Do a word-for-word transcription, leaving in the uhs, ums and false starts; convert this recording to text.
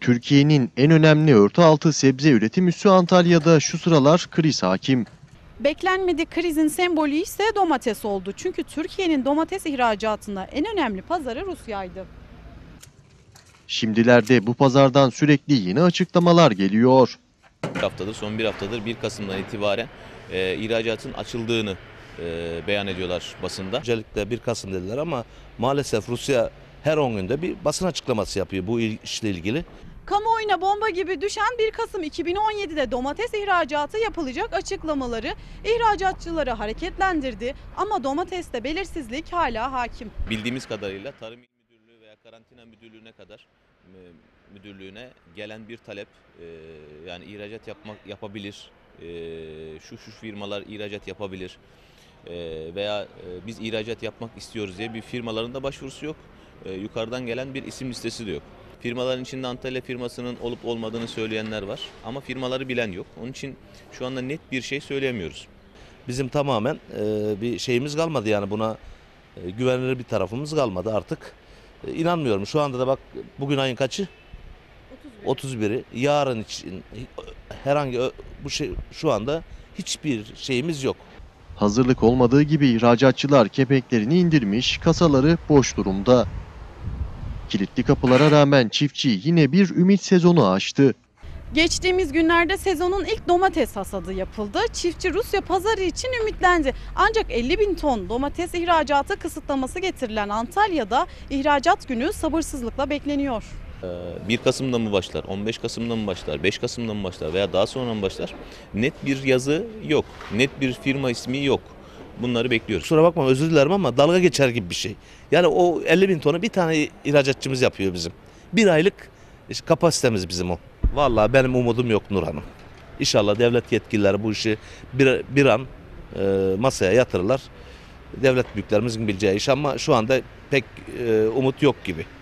Türkiye'nin en önemli örtü altı sebze üretim üssü Antalya'da şu sıralar kriz hakim. Beklenmedik krizin sembolü ise domates oldu. Çünkü Türkiye'nin domates ihracatında en önemli pazarı Rusya'ydı. Şimdilerde bu pazardan sürekli yeni açıklamalar geliyor. Bir haftadır, son bir haftadır bir Kasım'dan itibaren e, ihracatın açıldığını e, beyan ediyorlar basında. Öncelikle bir Kasım dediler ama maalesef Rusya her on günde bir basın açıklaması yapıyor bu işle ilgili. Kamuoyuna bomba gibi düşen bir Kasım iki bin on yedi'de domates ihracatı yapılacak açıklamaları ihracatçıları hareketlendirdi ama domateste belirsizlik hala hakim. Bildiğimiz kadarıyla Tarım İl Müdürlüğü veya Karantina Müdürlüğü'ne kadar e, müdürlüğüne gelen bir talep, e, yani ihracat yapmak yapabilir, e, şu şu firmalar ihracat yapabilir e, veya e, biz ihracat yapmak istiyoruz diye bir firmaların da başvurusu yok. E, yukarıdan gelen bir isim listesi de yok. Firmaların içinde Antalya firmasının olup olmadığını söyleyenler var ama firmaları bilen yok. Onun için şu anda net bir şey söyleyemiyoruz. Bizim tamamen e, bir şeyimiz kalmadı, yani buna e, güvenilir bir tarafımız kalmadı artık. E, inanmıyorum. Şu anda da bak, bugün ayın kaçı? otuz biri. Yarın için herhangi bu şey, şu anda hiçbir şeyimiz yok. Hazırlık olmadığı gibi ihracatçılar kepenklerini indirmiş, kasaları boş durumda. Kilitli kapılara rağmen çiftçi yine bir ümit sezonu açtı. Geçtiğimiz günlerde sezonun ilk domates hasadı yapıldı. Çiftçi Rusya pazarı için ümitlendi. Ancak elli bin ton domates ihracatı kısıtlaması getirilen Antalya'da ihracat günü sabırsızlıkla bekleniyor. bir Kasım'da mı başlar, on beş Kasım'da mı başlar, beş Kasım'da mı başlar veya daha sonra mı başlar? Net bir yazı yok, net bir firma ismi yok. Bunları bekliyoruz. Kusura bakma, özür dilerim ama dalga geçer gibi bir şey. Yani o elli bin tonu bir tane ihracatçımız yapıyor bizim. Bir aylık işte kapasitemiz bizim o. Vallahi benim umudum yok Nur Hanım. İnşallah devlet yetkilileri bu işi bir, bir an e, masaya yatırırlar. Devlet büyüklerimizin bileceği iş ama şu anda pek e, umut yok gibi.